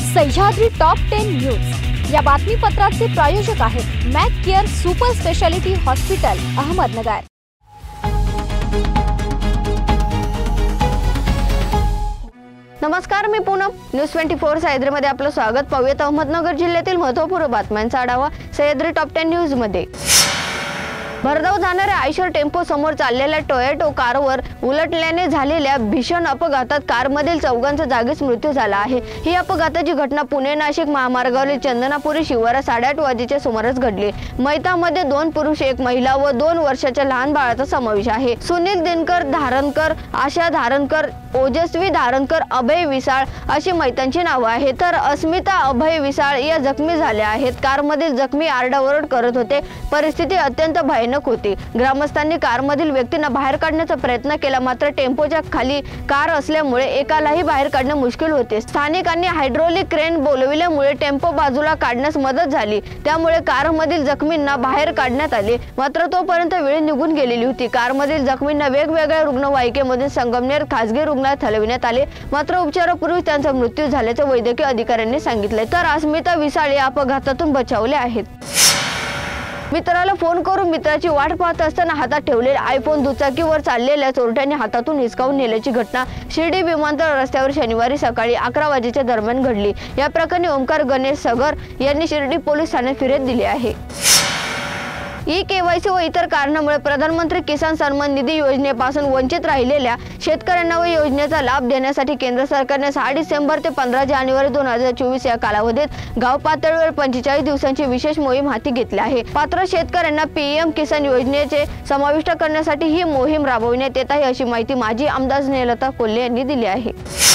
Sahyadri top 10 news या बातमीपत्राचे प्रायोजक आहेत Mac care super speciality hospital Ahmednagar. नमस्कार, मी पूनम न्यूज 24 सह्याद्रीमध्ये आपलं स्वागत। पाहूयात अहमदनगर जिल्ह्यातील महत्त्वपूर्ण बातम्यांचा आढावा सह्याद्री टॉप 10 न्यूज मध्ये। भरधाव जाणाऱ्या आयशर टेम्पो समोर चाललेल्या टोयोटा कारवर उलटल्याने झालेल्या भीषण अपघातात कारमधील चौघांचा जागीच मृत्यू झाला आहे। ही अपघाताची घटना पुणे नाशिक महामार्गावरील चंदनापुरी शिवारात 8:30 वाजेच्या सुमारास घडली। मयतामध्ये 2 पुरुष 1 महिला व 2 वर्षाच्या लहान बाळाचा समावेश आहे। सुनील दिनकर धारणकर, आशा धारणकर, ओजस्वी धारणकर, अभय विसाळ अशी मयतांची नावे आहेत, तर अस्मिता अभय विसाळ या जखमी झाल्या आहेत। कारमधील जखमी आरडाओरड करत होते। परिस्थिती अत्यंत भयानक होती। ग्रामस्थांनी कारमधील व्यक्तींना बाहेर काढण्याचा प्रयत्न केला, मात्र टेम्पोच्या खाली कार असल्यामुळे एकालाही बाहेर काढणे मुश्किल होते। स्थानिकांनी हायड्रोलिक क्रेन बोलविल्यामुळे टेम्पो बाजूला काढण्यास मदत झाली, त्यामुळे कारमधील जखमींना बाहेर काढण्यात आले, मात्र तोपर्यंत वेळ निघून गेलेली होती। कारमधील जखमींना वेगवेगळ्या रुग्णवाहिकेमधून संगमनेर खासगी रुग्णालयात हलविण्यात आले, मात्र उपचारापूर्वी त्यांचा मृत्यू झाल्याचे वैद्यकीय अधिकाऱ्यांनी सांगितले, तर अस्मिता विसाळ या अपघातातून बचावले आहेत। मित्राला फोन करून मित्राची वाट पाहत असताना हातात ठेवलेला आयफोन दुचाकीवर चाललेल्या चोरट्यांनी हातातून हिसकावून नेल्याची घटना शिर्डी विमानतळ रस्त्यावर शनिवारी सकाळी 11 वाजेच्या दरम्यान घडली। या प्रकरणी ओमकार गणेश सगर यांनी शिर्डी पोलीस ठाण्यात फिर्याद दिली आहे। ई-केवायसी व इतर कारणामुळे प्रधानमंत्री किसान सन्मान निधी योजनेपासून वंचित राहिलेल्या शेतकऱ्यांना व योजनेचा लाभ देण्यासाठी केंद्र सरकारने 6 डिसेंबर ते 15 जानेवारी 2024 या कालावधीत गाव पातळीवर 45 दिवसांची विशेष मोहीम हाती घेतली आहे। पात्र शेतकऱ्यांना पीएम किसान योजनेचे समाविष्ट करण्यासाठी ही मोहीम राबविण्यात येत आहे, अशी माहिती माजी आमदार स्नेहलता कोल्हे यांनी दिली आहे।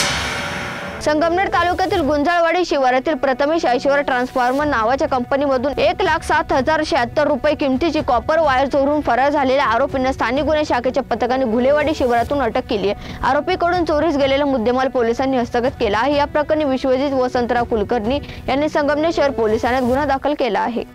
संगमनेर तालुक्यातील गुंजाळवाडी शिवारातील प्रथमेश ऐश्वर ट्रान्सफॉर्मर नावाच्या कंपनीमधून 1,07,076 रुपये किमतीची कॉपर वायर चोरून फरार झालेल्या आरोपींना स्थानिक गुन्हे शाखेच्या पथकाने घुलेवाडी शिवारातून अटक केली आहे। आरोपीकडून चोरीस गेलेला मुद्देमाल पोलिसांनी हस्तगत केला आहे। या प्रकरणी विश्वजित वसंतराव कुलकर्णी यांनी संगमनेर शहर पोलीस ठाण्यात गुन्हा दाखल केला आहे।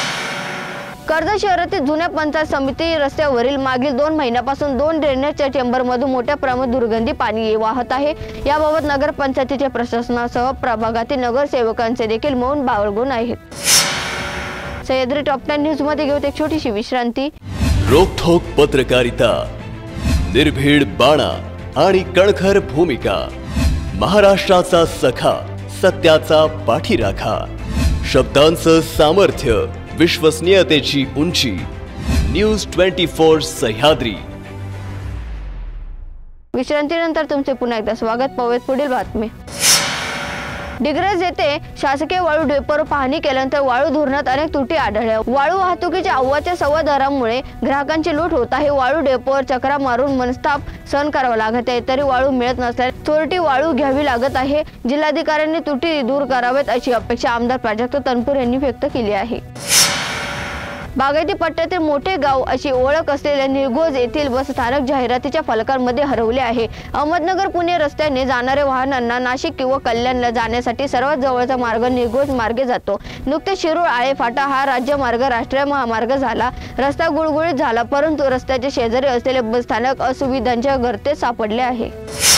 कर्जत शहरातील जुन्या पंचायत समिती रस्त्यावरील मागील 2 महिन्यापासून 2 ड्रेनेजच्या चेंबरमधून मोठ्या प्रमाणात दुर्गंधी पाणी वाहत आहे। याबाबत नगर पंचायतीच्या प्रशासनासह प्रभागातील नगरसेवकांचे देखील मौन बाळगून आहेत। सह्याद्री टॉप 10 न्यूज मध्ये घेऊन एक छोटीशी विश्रांती। रोखोक पत्रकारिता, निर्भीड बाणा आणि कणखर भूमिका, महाराष्ट्राचा सखा, सत्याचा पाठीराखा, शब्दांचं सामर्थ्य, विश्वसनीयतेची उंची, न्यूज 24 सह्याद्री। विश्रांतीनंतर तुमचे पुन्हा एकदा स्वागत। पाहूयात पुढील बातमी। डिग्रज येथे शासकीय वाळू डेपोवर पाहणी केल्यानंतर वाळू धोरणात अनेक त्रुटी आढळल्या। वाळू वाहतुकीच्या अव्वाच्या सव्वा दरामुळे ग्राहकांची लूट होत आहे। वाळू डेपोवर चक्रा मारून मनस्ताप सहन करावा लागत आहे, तरी वाळू मिळत नसल्याने चोरटी वाळू घ्यावी लागत आहे। जिल्हाधिकाऱ्यांनी त्रुटी दूर कराव्यात अशी अपेक्षा आमदार प्राजक्त तनपूर यांनी व्यक्त केली आहे। बागायती पट्ट्यातील मोठे गाव अशी ओळख असलेल्या निळगोज येथील बस स्थानक जाहिरातीच्या फलकांमध्ये हरवले आहे। अहमदनगर पुणे रस्त्याने जाणाऱ्या वाहनांना नाशिक किंवा कल्याणला जाण्यासाठी सर्वात जवळचा मार्ग निळगोज मार्गे जातो। नुकतेच शिरूर आळे फाटा हा राज्यमार्ग राष्ट्रीय महामार्ग झाला, रस्ता गुळगुळीत झाला, परंतु रस्त्याच्या शेजारी असलेले बस स्थानक असुविधांच्या गर्तेत सापडले आहे।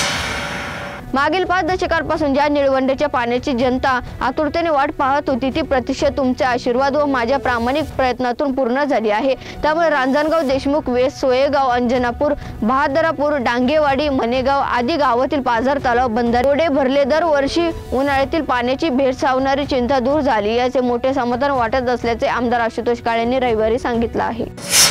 मागील 5 दशकांपासून ज्या निळवंडेच्या पाण्याची जनता आतुरतेने वाट पाहत होती, ती प्रतीक्षा तुमचे आशीर्वाद व माझ्या प्रामाणिक प्रयत्नातून पूर्ण झाली आहे। त्यामुळे रांजणगाव, देशमुख वेस्ट, सोयेगाव, अंजनापूर, बहादरापूर, डांगेवाडी, मनेगाव आदी गावातील पाझर तलाव बंधारे भरले। दरवर्षी उन्हाळ्यातील पाण्याची भेडसावणारी चिंता दूर झाली, याचे मोठे समाधान वाटत असल्याचे आमदार आशुतोष काळे यांनी रविवारी सांगितले आहे।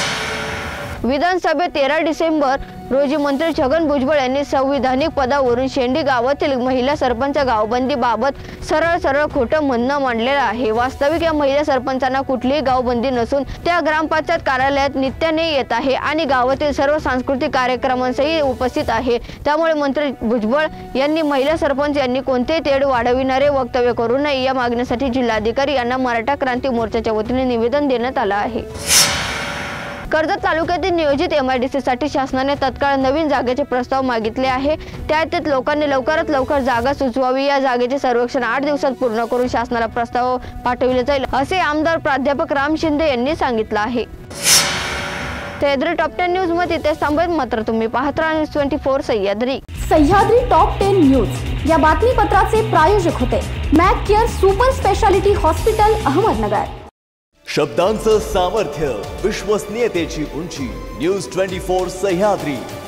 विधानसभेत 13 डिसेंबर रोजी मंत्री छगन भुजबळ यांनी संविधानिक पदावरून शेंडी गावातील महिला सरपंच गावबंदी बाबत सरळ खोटं म्हणणं मांडलेलं आहे। वास्तविक या महिला सरपंचांना कुठलीही गावबंदी नसून त्या ग्रामपंचायत कार्यालयात नित्याने येत आहे आणि गावातील सर्व सांस्कृतिक कार्यक्रमांसही उपस्थित आहे। त्यामुळे मंत्री भुजबळ यांनी महिला सरपंच यांनी कोणतेही तेढ वाढविणारे वक्तव्य करू नये या मागणीसाठी जिल्हाधिकारी यांना मराठा क्रांती मोर्चाच्या वतीने निवेदन देण्यात आलं आहे। कर्जत तालुक्यातील नियोजित MIDC साठी शासनाने तत्काळ नवीन जागेचे प्रस्ताव मागितले आहे। त्यात लोकांनी लवकरात लवकर जागा सुचवावी। या जागेचे सर्वेक्षण 8 दिवसात पूर्ण करून शासनाला प्रस्ताव पाठविले जाईल, असे आमदार प्राध्यापक राम शिंदे यांनी सांगितले आहे। सह्याद्री टॉप 10 न्यूज मध्ये ते थांबत, मात्र तुम्ही पाहत राहा news 24 Sahyadri. Sahyadri top 10 news या बातमीपत्राचे प्रायोजक होते Mac care super speciality hospital Ahmednagar. शब्दांचं सामर्थ्य, विश्वसनीयतेची उंची, न्यूज 24 सह्याद्री।